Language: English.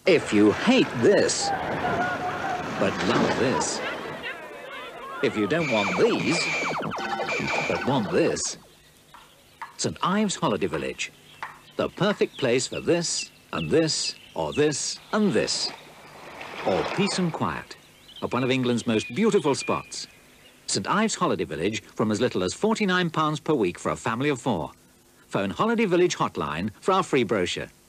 If you hate this, but love this, if you don't want these, but want this, St. Ives Holiday Village, the perfect place for this, and this, or this, and this. Or peace and quiet, at one of England's most beautiful spots. St. Ives Holiday Village from as little as £49 per week for a family of 4. Phone Holiday Village hotline for our free brochure.